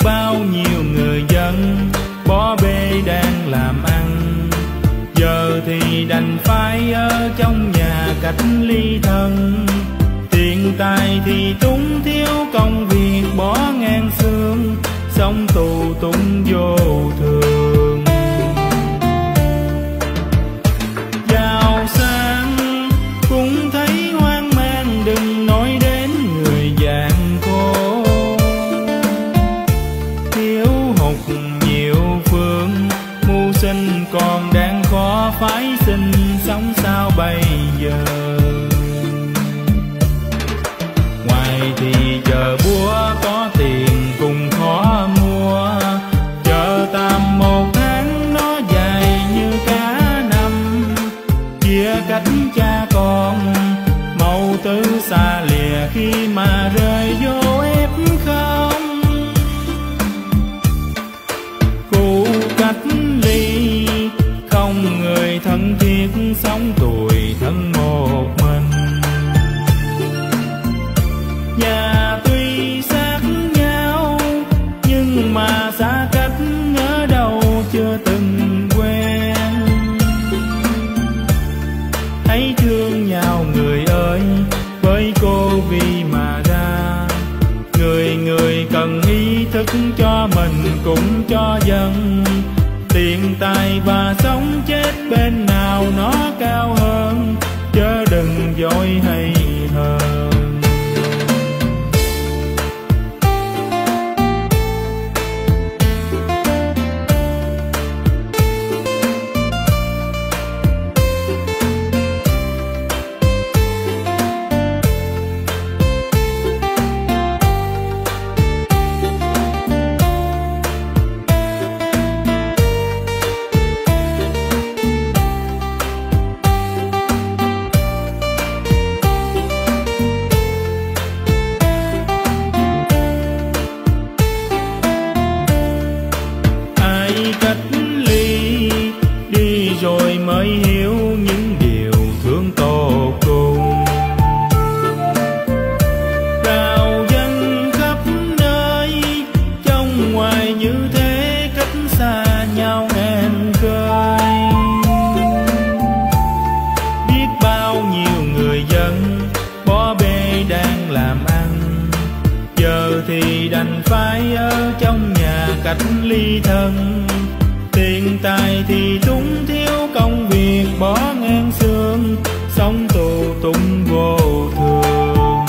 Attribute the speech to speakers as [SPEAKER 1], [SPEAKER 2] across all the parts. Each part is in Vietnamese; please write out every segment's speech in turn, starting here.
[SPEAKER 1] bao nhiêu người dân bó bê đang làm ăn, giờ thì đành phải ở trong nhà cách ly thân. Tiền tài thì túng thiếu công việc bỏ ngang xương, sống tù túng vô thường. Giàu sang cũng thấy hoang mang, đừng nói đến người gian khổ. Thiếu hụt nhiều phương, mưu sinh còn đang khó phải xin, sống sao bây giờ. Ngoài thì chờ búa có tiền cũng khó mua, chờ tạm một tháng nó dài như cả năm. Chia cách cha con mẫu tử xa lìa khi mà rơi vô ép không. Khu cách ly không người thân thiết, sống tủi thân một mình. Nhà tuy sát nhau nhưng mà xa cách ở đâu chưa từng quen. Hãy thương nhau người ơi, với cô vì mà ra. Người người cần ý thức cho mình cũng cho dân. Tiền tài và sống chết bên nào nó cao hơn, chớ đừng dối hay hờn. Rồi mới hiểu những điều thương tột cùng. Rào dân khắp nơi, trong ngoài như thế cách xa nhau ngàn khơi. Biết bao nhiêu người dân bó bê đang làm ăn, giờ thì đành phải ở trong nhà cách ly thân. Tiền tài thì túng thiếu công việc bỏ ngang xương, sống tù túng vô thường.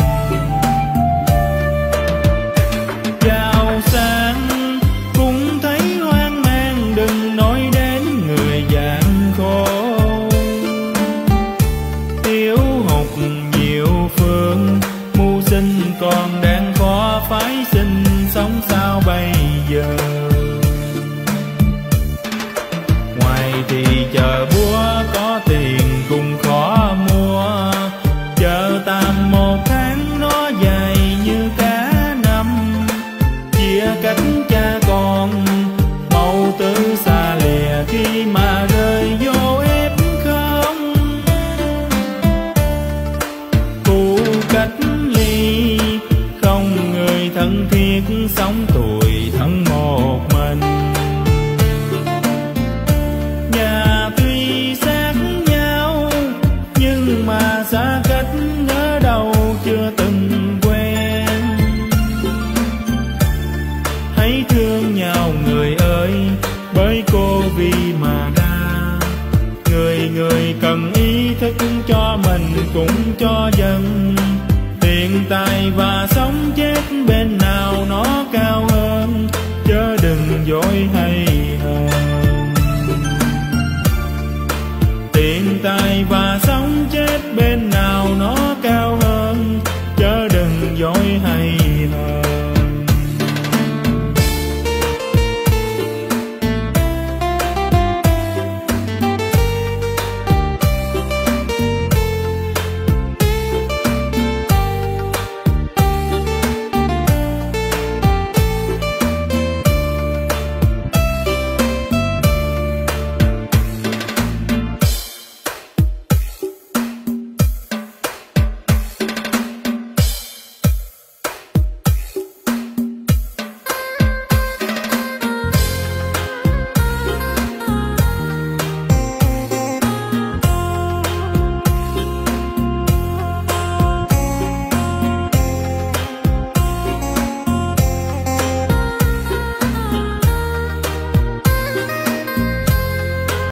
[SPEAKER 1] Giàu sang cũng thấy hoang mang, đừng nói đến người gian khổ. Thiếu hụt nhiều phương, mưu sinh còn đang khó phải xin, sống sao bây giờ. Thì chờ búa có tiền cũng khó mua, chờ tạm một tháng nó dài như cả năm. Chia cách cha con mẫu tử xa lìa khi mà rơi vô ép không. Khu cách ly không người thân thiết, sống tủi thân một mình. Nhà tuy sát nhau nhưng mà xa cách ở đâu chưa từng quen. Hãy thương nhau người ơi, bởi cô vì mà ra. Người người cần ý thức cho mình cũng cho dân. Tiền tài và sống chết bên